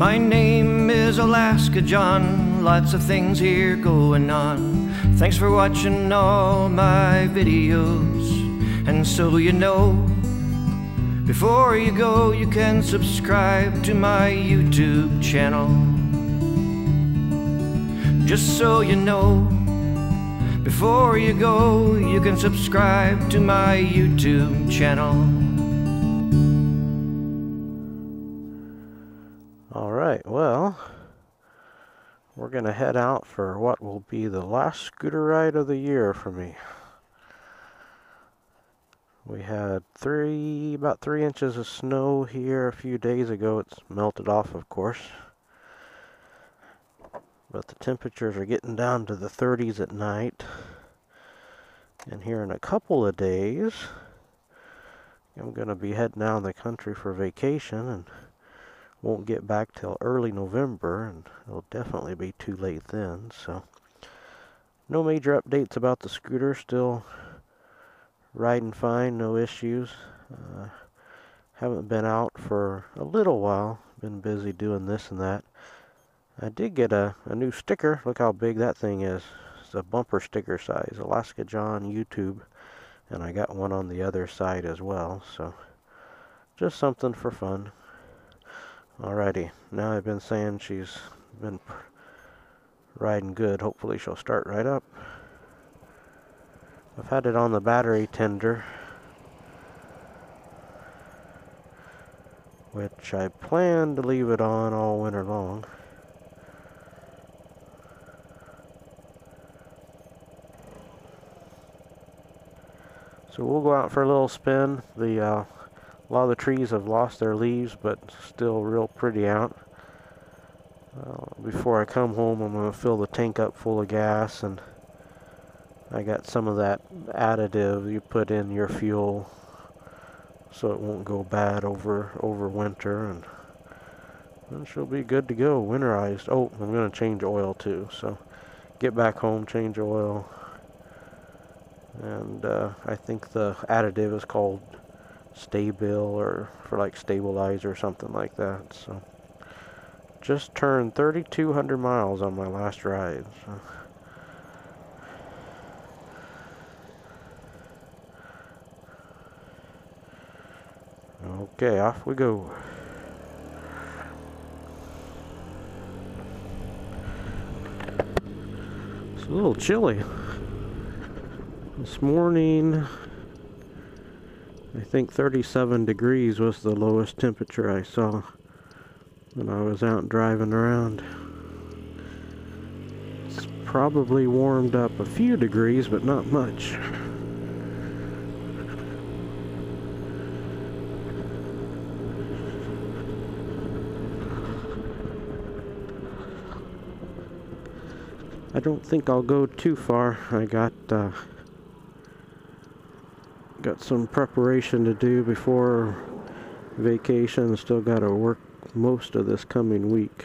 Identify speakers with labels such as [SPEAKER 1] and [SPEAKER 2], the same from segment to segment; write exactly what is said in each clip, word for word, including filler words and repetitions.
[SPEAKER 1] My name is Alaska John, lots of things here going on. Thanks for watching all my videos. And so you know, before you go, you can subscribe to my YouTube channel. Just so you know, before you go, you can subscribe to my YouTube channel.
[SPEAKER 2] Alright, well, we're going to head out for what will be the last scooter ride of the year for me. We had three, about three inches of snow here a few days ago. It's melted off, of course. But the temperatures are getting down to the thirties at night. And here in a couple of days, I'm going to be heading out in the country for vacation and won't get back till early November, and it'll definitely be too late then. So no major updates about the scooter. Still riding fine, no issues. Uh, haven't been out for a little while. Been busy doing this and that. I did get a, a new sticker. Look how big that thing is. It's a bumper sticker size. Alaska John YouTube. And I got one on the other side as well. So just something for fun. Alrighty, now I've been saying she's been riding good. Hopefully she'll start right up. I've had it on the battery tender, which I plan to leave it on all winter long. So we'll go out for a little spin. The uh, A lot of the trees have lost their leaves, but still real pretty out. Uh, before I come home, I'm going to fill the tank up full of gas, and I got some of that additive you put in your fuel so it won't go bad over over winter, and then she'll be good to go, winterized. Oh, I'm going to change oil too, so get back home, change oil, and uh, I think the additive is called Stabil, or for like stabilizer or something like that. So just turned thirty-two hundred miles on my last ride. So. Okay, off we go. It's a little chilly this morning. I think thirty-seven degrees was the lowest temperature I saw when I was out driving around. It's probably warmed up a few degrees, but not much. I don't think I'll go too far. I got uh, Got some preparation to do before vacation. Still got to work most of this coming week.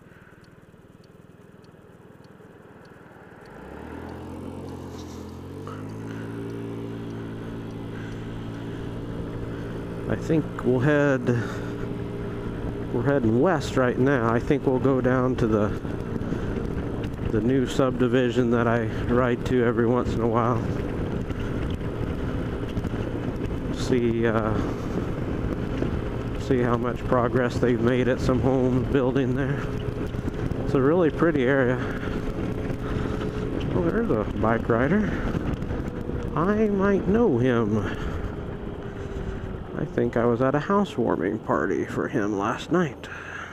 [SPEAKER 2] I think we'll head, we're heading west right now. I think we'll go down to the the new subdivision that I ride to every once in a while. See, uh, see how much progress they've made at some home building there. It's a really pretty area. Oh, there's a bike rider. I might know him. I think I was at a housewarming party for him last night.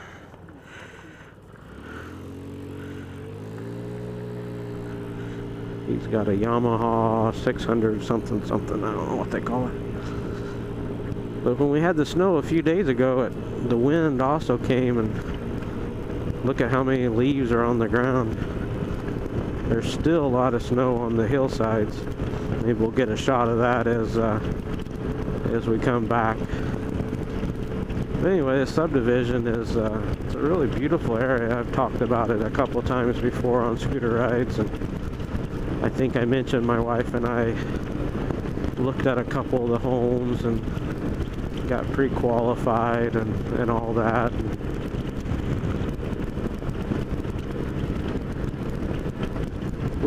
[SPEAKER 2] He's got a Yamaha six hundred something something, I don't know what they call it. But when we had the snow a few days ago, it, the wind also came, and look at how many leaves are on the ground. There's still a lot of snow on the hillsides. Maybe we'll get a shot of that as uh, as we come back. But anyway, this subdivision is uh, it's a really beautiful area. I've talked about it a couple times before on scooter rides, and I think I mentioned my wife and I looked at a couple of the homes and got pre-qualified and, and all that. And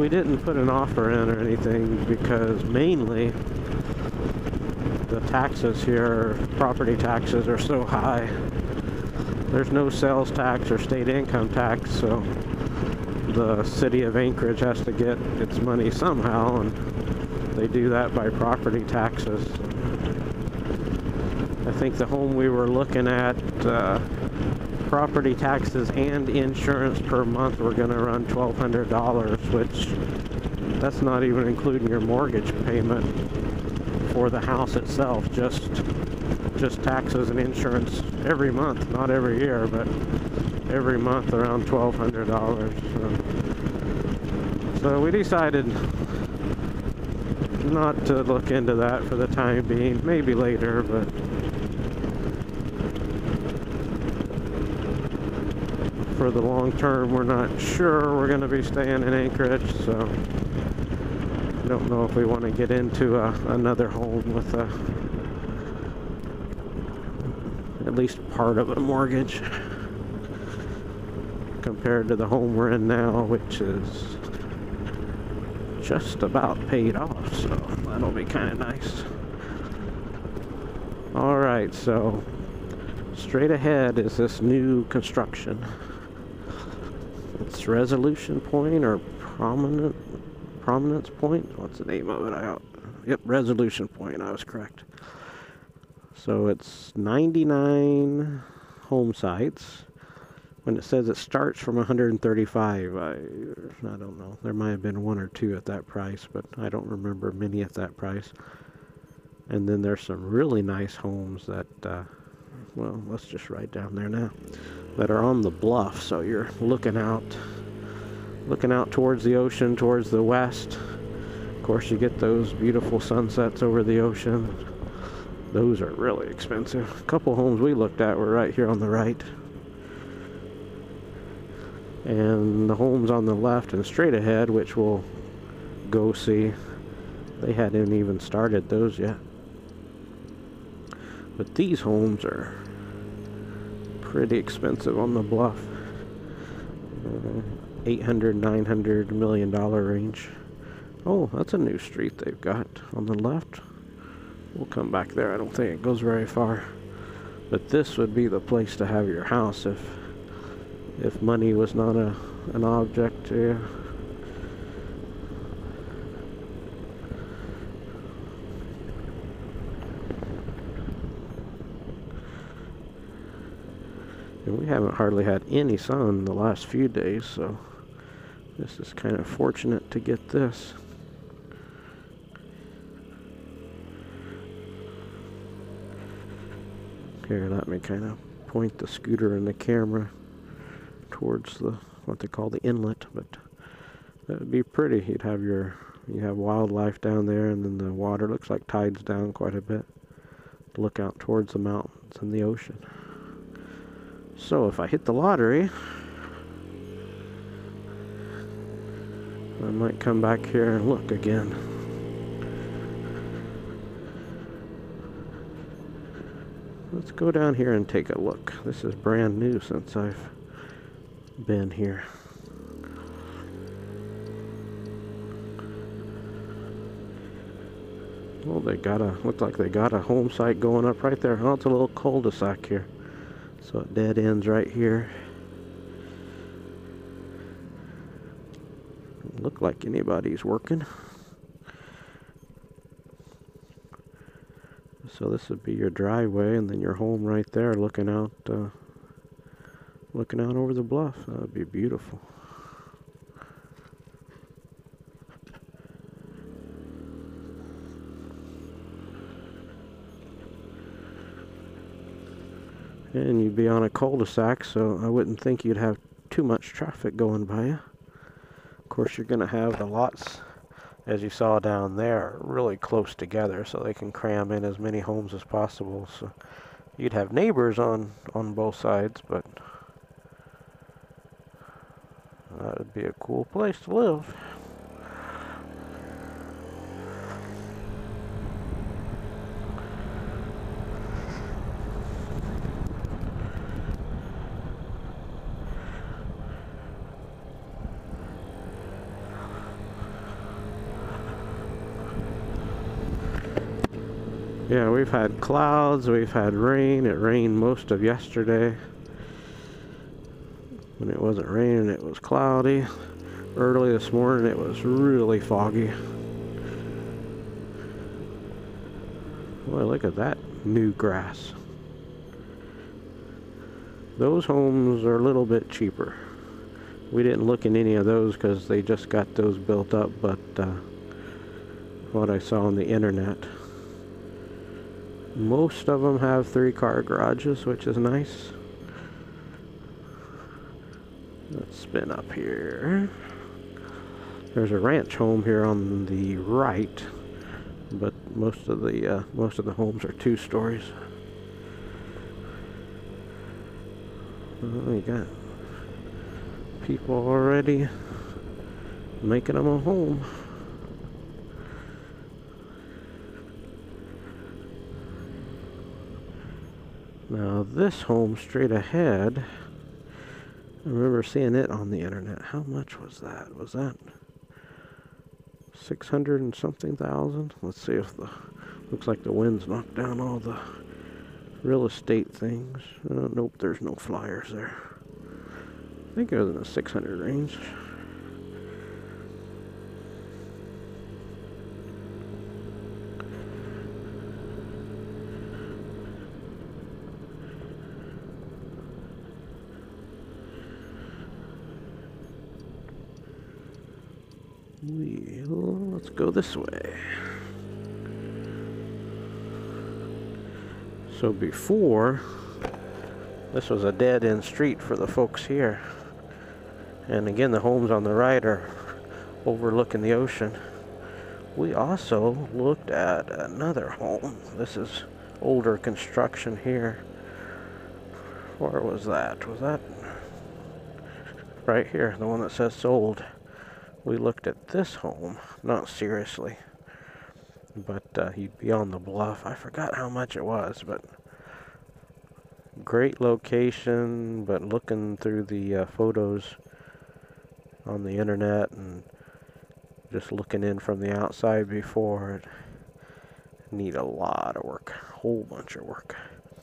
[SPEAKER 2] we didn't put an offer in or anything because mainly the taxes here, property taxes, are so high. There's no sales tax or state income tax, so the city of Anchorage has to get its money somehow, and they do that by property taxes. I think the home we were looking at, uh, property taxes and insurance per month were going to run twelve hundred dollars, which that's not even including your mortgage payment for the house itself, just just taxes and insurance every month, not every year, but every month around twelve hundred dollars. So, so we decided not to look into that for the time being, maybe later, but for the long term, we're not sure we're going to be staying in Anchorage, so I don't know if we want to get into a, another home with a, at least part of a mortgage compared to the home we're in now, which is just about paid off, so that'll be kind of nice. Alright, so straight ahead is this new construction. It's Resolution Point or Prominent Prominence Point. What's the name of it? I yep, Resolution Point. I was correct. So it's ninety-nine home sites. When it says it starts from one hundred thirty-five, I I don't know. There might have been one or two at that price, but I don't remember many at that price. And then there's some really nice homes that, uh, well, let's just write down there now, that are on the bluff, so you're looking out looking out towards the ocean, towards the west. Of course, you get those beautiful sunsets over the ocean. Those are really expensive. A couple homes we looked at were right here on the right, and the homes on the left and straight ahead, which we'll go see, they hadn't even started those yet. But these homes are pretty expensive on the bluff. Uh, eight hundred, nine hundred million dollar range. Oh, that's a new street they've got on the left. We'll come back there. I don't think it goes very far. But this would be the place to have your house if if money was not a an object to you. And we haven't hardly had any sun the last few days, so this is kind of fortunate to get this. Here, let me kind of point the scooter and the camera towards the what they call the inlet, but that would be pretty. You'd have your you have wildlife down there, and then the water looks like tides down quite a bit. Look out towards the mountains and the ocean. So if I hit the lottery, I might come back here and look again. Let's go down here and take a look. This is brand new since I've been here. Well, they got a, looks like they got a home site going up right there. Oh, it's a little cul-de-sac here. So it dead ends right here. Doesn't look like anybody's working. So this would be your driveway, and then your home right there, looking out, uh, looking out over the bluff. That would be beautiful. And you'd be on a cul-de-sac, so I wouldn't think you'd have too much traffic going by you. Of course, you're going to have the lots, as you saw down there, really close together, so they can cram in as many homes as possible. So you'd have neighbors on, on both sides, but that would be a cool place to live. Yeah, we've had clouds, we've had rain. It rained most of yesterday. When it wasn't raining, it was cloudy. Early this morning, it was really foggy. Boy, look at that new grass. Those homes are a little bit cheaper. We didn't look in any of those because they just got those built up, but uh, what I saw on the internet, most of them have three-car garages, which is nice. Let's spin up here. There's a ranch home here on the right, but most of the uh, most of the homes are two stories. Oh, you got people already making them a home. Now this home straight ahead, I remember seeing it on the internet. How much was that? Was that six hundred and something thousand? Let's see if the, looks like the wind's knocked down all the real estate things. Uh, nope, there's no flyers there. I think it was in the six hundred range. Well, let's go this way. So before, this was a dead-end street for the folks here. And again, the homes on the right are overlooking the ocean. We also looked at another home. This is older construction here. Where was that? Was that right here, the one that says sold? We looked at this home, not seriously, but uh, he'd be on the bluff. I forgot how much it was, but great location. But looking through the uh, photos on the internet and just looking in from the outside before, it need a lot of work, a whole bunch of work.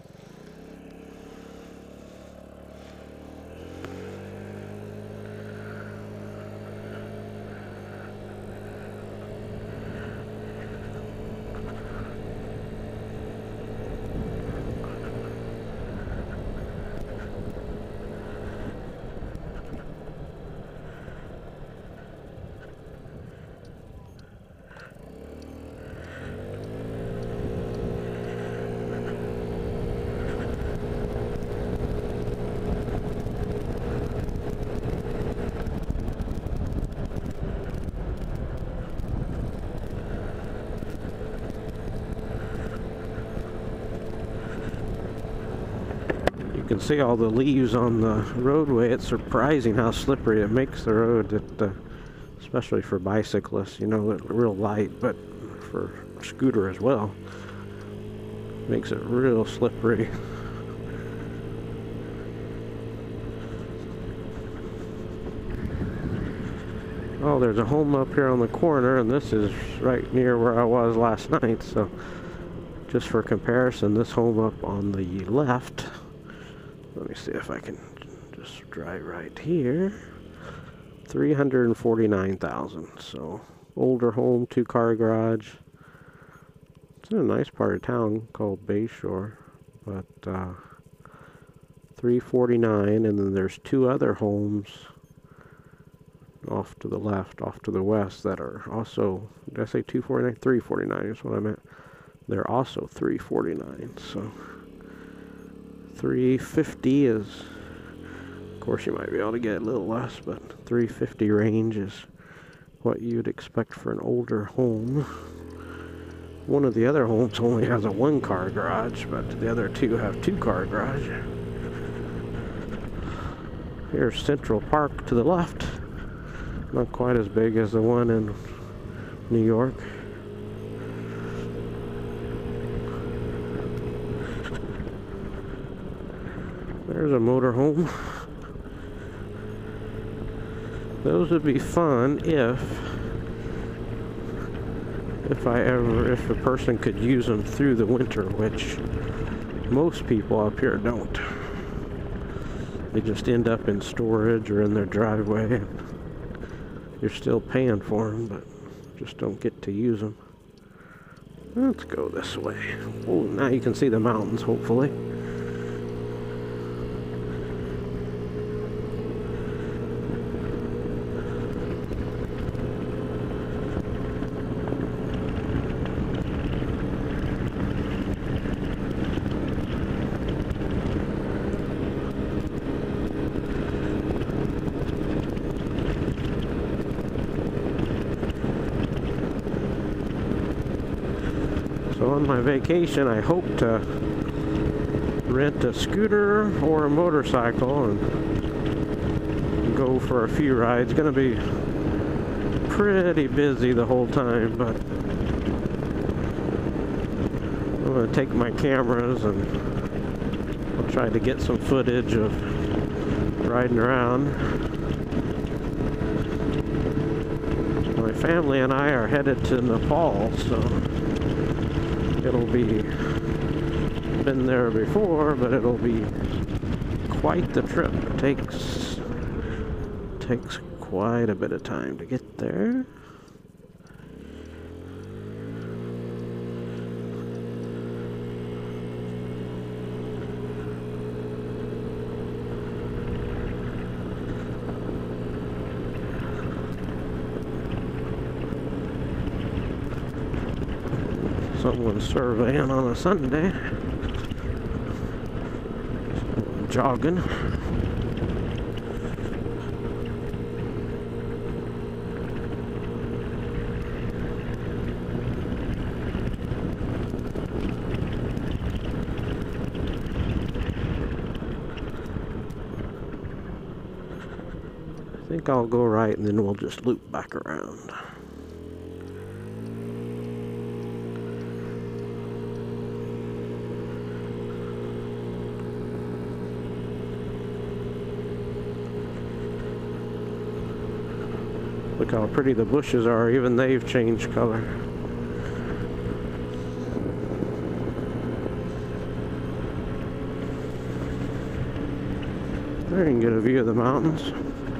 [SPEAKER 2] You can see all the leaves on the roadway. It's surprising how slippery it makes the road, it, uh, especially for bicyclists. You know, it's real light, but for a scooter as well, makes it real slippery. Oh, there's a home up here on the corner, and this is right near where I was last night. So just for comparison, this home up on the left, let me see if I can just drive right here, three hundred forty-nine thousand dollars. So older home, two car garage. It's in a nice part of town called Bayshore, but uh, three forty-nine, and then there's two other homes off to the left, off to the west, that are also, did I say two forty-nine? three forty-nine is what I meant. They're also three forty-nine, so three fifty is, of course you might be able to get a little less, but three fifty range is what you'd expect for an older home. One of the other homes only has a one car garage, but the other two have two car garage. Here's Central Park to the left. Not quite as big as the one in New York. There's a motorhome. Those would be fun if if I ever, if a person could use them through the winter, which most people up here don't. They just end up in storage or in their driveway, and you're still paying for them, but just don't get to use them. Let's go this way. Oh, now you can see the mountains, hopefully. So on my vacation, I hope to rent a scooter or a motorcycle and go for a few rides. Gonna be pretty busy the whole time, but I'm gonna take my cameras and I'll try to get some footage of riding around. My family and I are headed to Nepal, so it'll be, been there before, but it'll be quite the trip. It takes, takes quite a bit of time to get there. Someone's surveying on a Sunday. Jogging. I think I'll go right and then we'll just loop back around. Look how pretty the bushes are, even they've changed color. There you can get a view of the mountains.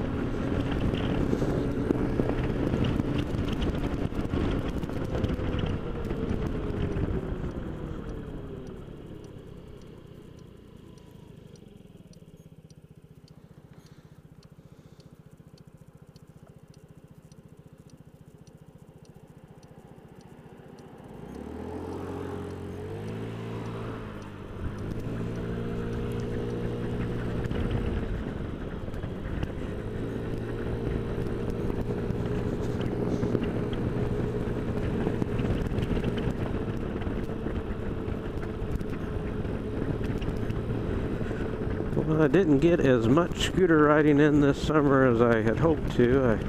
[SPEAKER 2] Well, I didn't get as much scooter riding in this summer as I had hoped to. I,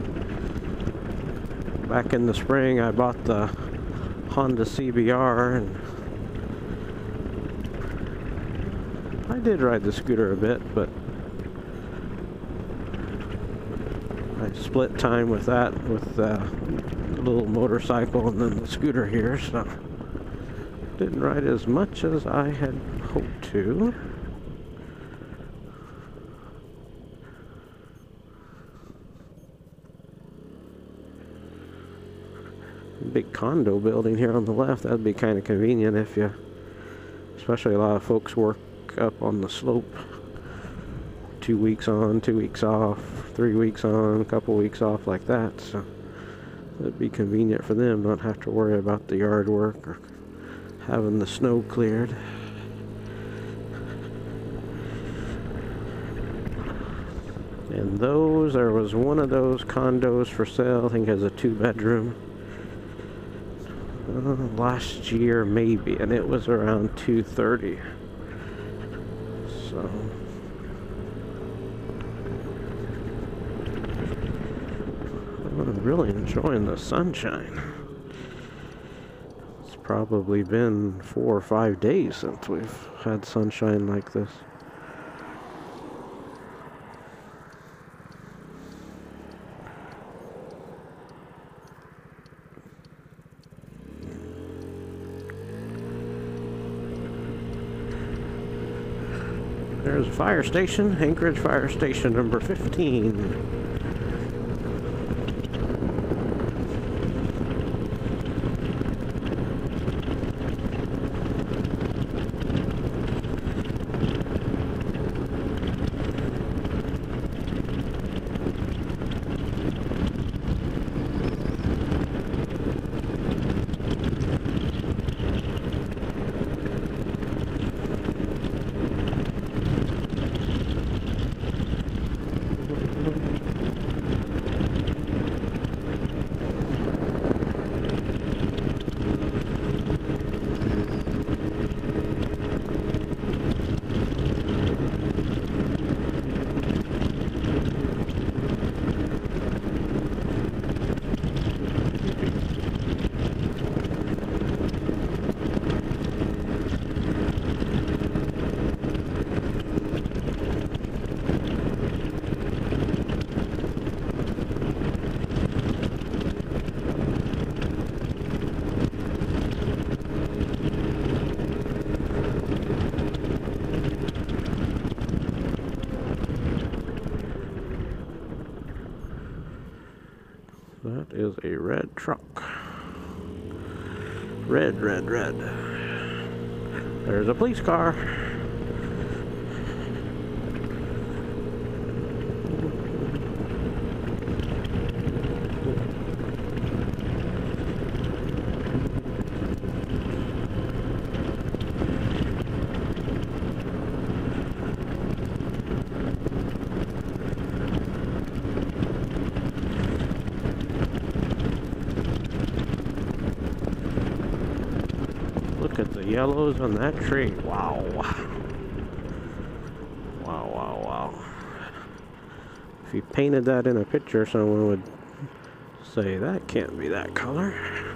[SPEAKER 2] back in the spring, I bought the Honda C B R, and I did ride the scooter a bit, but I split time with that, with the little motorcycle and then the scooter here, so didn't ride as much as I had hoped to. Big condo building here on the left. That'd be kind of convenient if you, especially a lot of folks work up on the slope. Two weeks on, two weeks off, three weeks on, a couple weeks off, like that. So it'd be convenient for them, not have to worry about the yard work or having the snow cleared. And those, there was one of those condos for sale. I think it has a two bedroom. Uh, last year maybe, and it was around two thirty. So I'm really enjoying the sunshine. It's probably been four or five days since we've had sunshine like this. there's a fire station, Anchorage Fire Station number fifteen. That is a red truck. Red, red, red. There's a police car. Look at the yellows on that tree. Wow. Wow, wow, wow. If you painted that in a picture, someone would say, that can't be that color.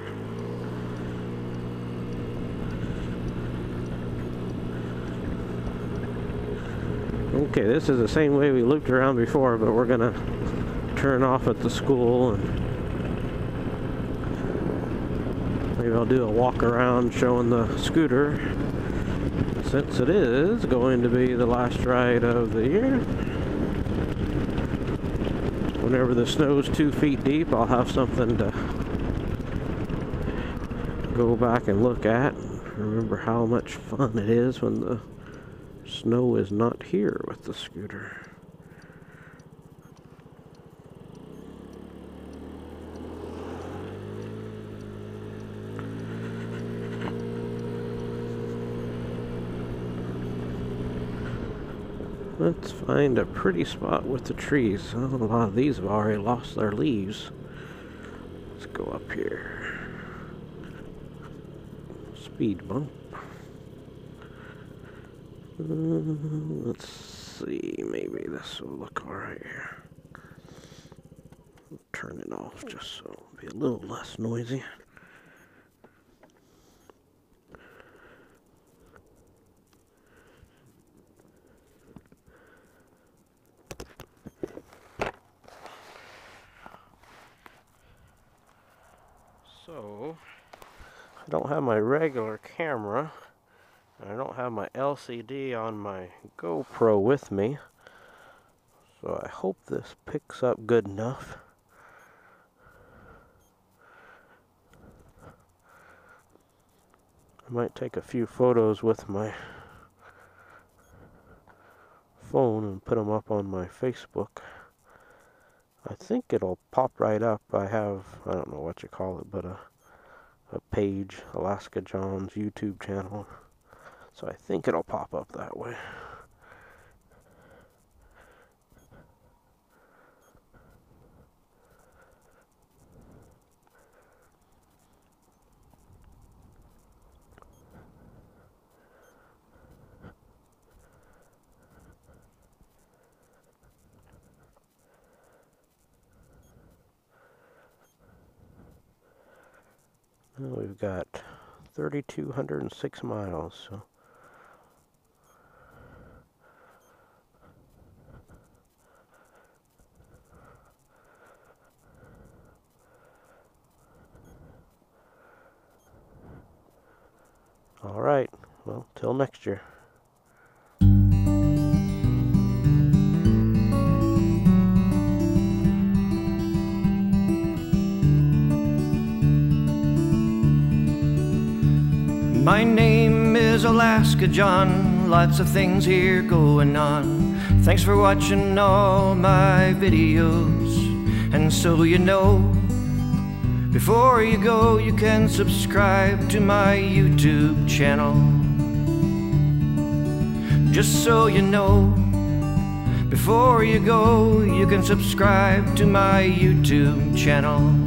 [SPEAKER 2] Okay, this is the same way we looped around before, but we're gonna turn off at the school and maybe I'll do a walk around showing the scooter, since it is going to be the last ride of the year. Whenever the snow's two feet deep, I'll have something to go back and look at and remember how much fun it is when the snow is not here with the scooter. Let's find a pretty spot with the trees. Oh, a lot of these have already lost their leaves. Let's go up here. Speed bump. Uh, let's see, maybe this will look alright here. Turn it off just so it'll be a little less noisy. So, I don't have my regular camera, and I don't have my L C D on my GoPro with me, so I hope this picks up good enough. I might take a few photos with my phone and put them up on my Facebook. I think it'll pop right up. I have, I don't know what you call it, but a, a page, Alaska John's YouTube channel. So I think it'll pop up that way. Well, we've got three thousand two hundred six miles, so all right, well, till next year.
[SPEAKER 1] My name is Alaska John, lots of things here going on. Thanks for watching all my videos. And so you know, before you go, you can subscribe to my YouTube channel. Just so you know, before you go, you can subscribe to my YouTube channel.